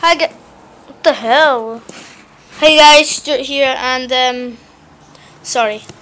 What the hell? Hey guys, Stuart here, and sorry.